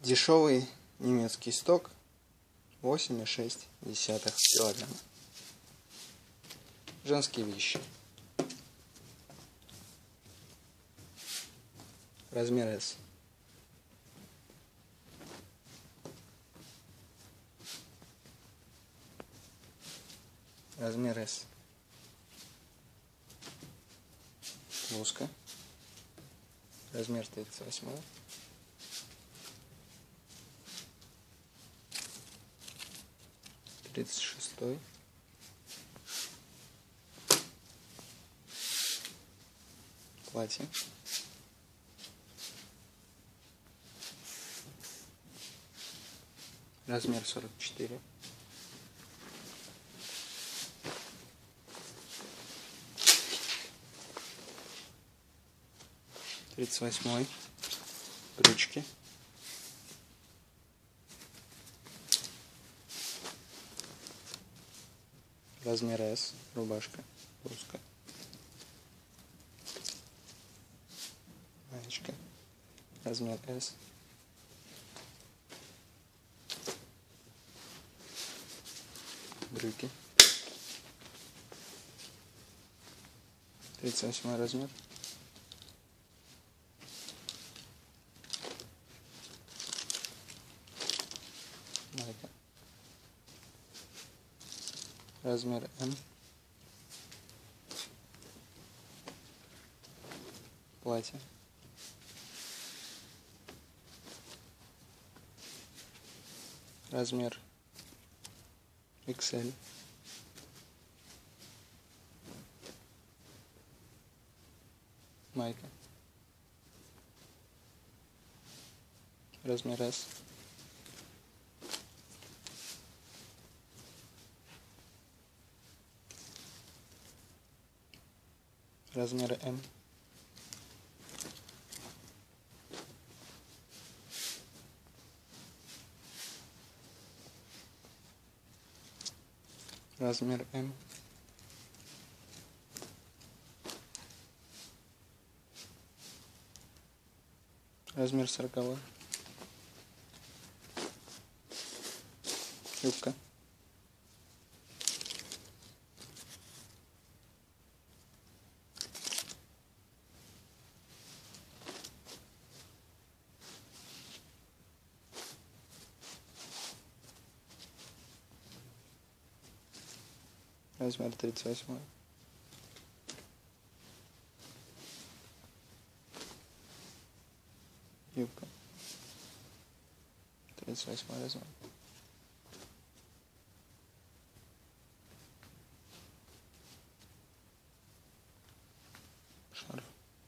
Дешевый немецкий сток 8,6 килограмма. Женские вещи. Размер S. Размер S. Блузка. Размер 38. Тридцать шестой. Платье. Размер 44. Тридцать восьмой. Брючки. Размер S. Рубашка. Блузка. Маечка. Размер S. Брюки. 38 размер. Майка. Размер М. Платье. Размер XL. Майка. Размер S. Размер М. Размер М. Размер 40. Юбка. Размер 38. Юбка. 38 размер. Шарф.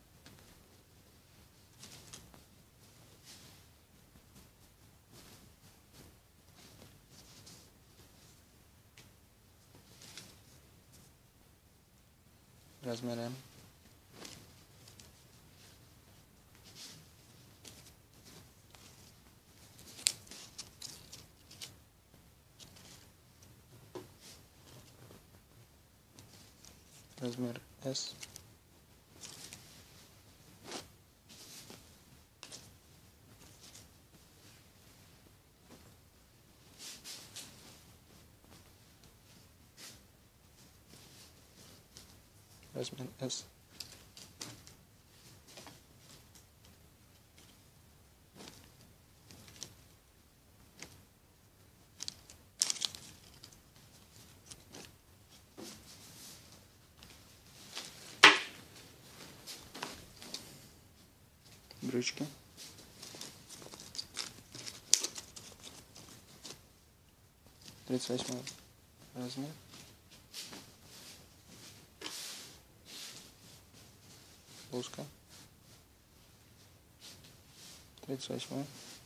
Размер М. Размер S. Размер S. Брючки. Тридцать восьмой размер. Блузка. 38.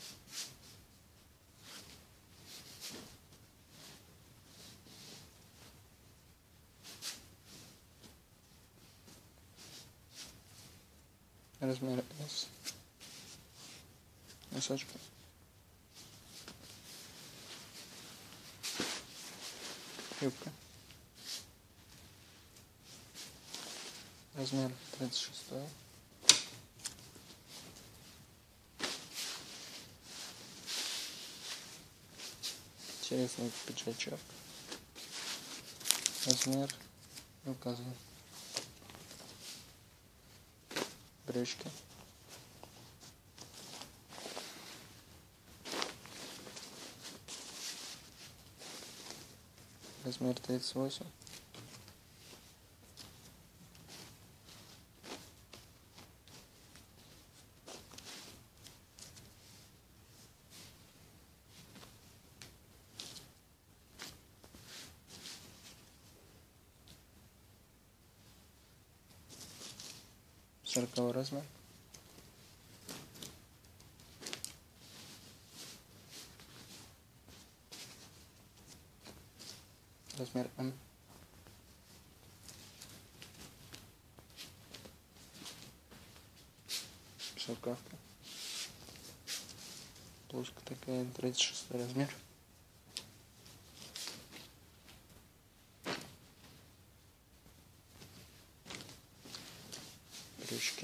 Размер S. Носочка. Юбка. Размер 36. интересный пиджачок. Размер указан. Брючки. Размер 38. Сороковой размер. Размер М. Шелковка. Блузка такая, 36 размер. Брючки.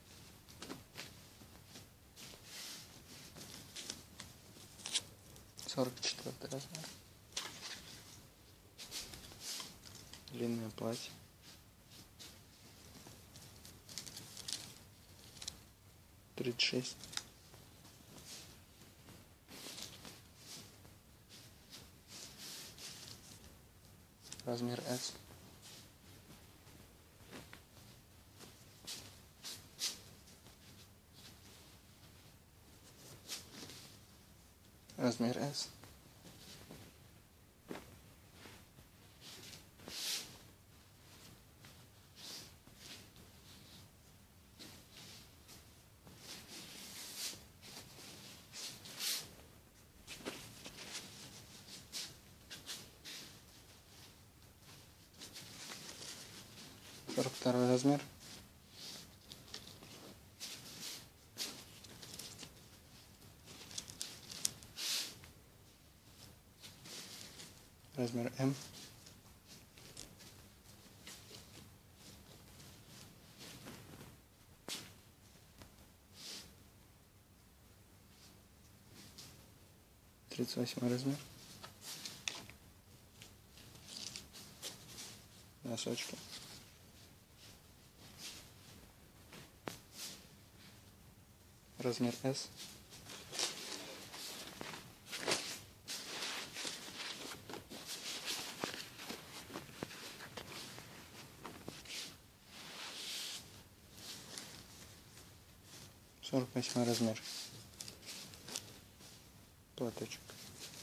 Сорок четвертый размер. Длинное платье. Тридцать шесть. Размер S. Размер S. Сорок второй размер. Размер М. Тридцать восьмой размер. Носочки. Размер S. Сорок восьмой размер. Платочек.